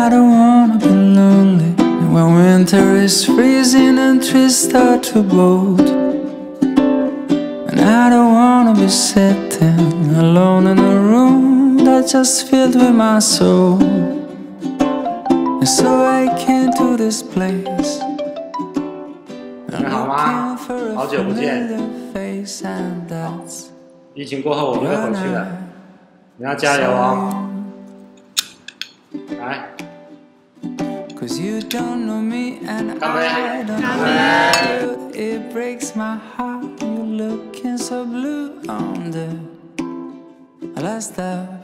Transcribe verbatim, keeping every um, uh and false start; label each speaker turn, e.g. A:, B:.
A: I don't wanna be lonely when winter is freezing and trees start to bolt. And I don't wanna be sitting alone in a room that's just filled with my soul. And so I came to this place.
B: 你们好吗？好久不见。疫情过后我们又回去了，你要加油哦！来，干杯！干杯
A: It breaks my heart, you're looking so blue on the last step.